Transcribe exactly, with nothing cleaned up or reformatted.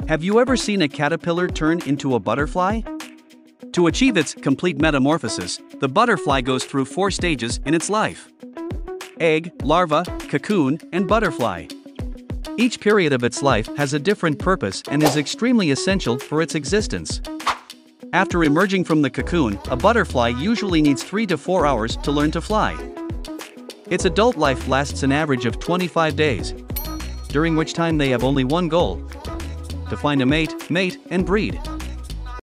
Have you ever seen a caterpillar turn into a butterfly? To achieve its complete metamorphosis, the butterfly goes through four stages in its life: egg, larva, cocoon, and butterfly. Each period of its life has a different purpose and is extremely essential for its existence. After emerging from the cocoon, a butterfly usually needs three to four hours to learn to fly. Its adult life lasts an average of twenty-five days, during which time they have only one goal: to find a mate, mate, and breed.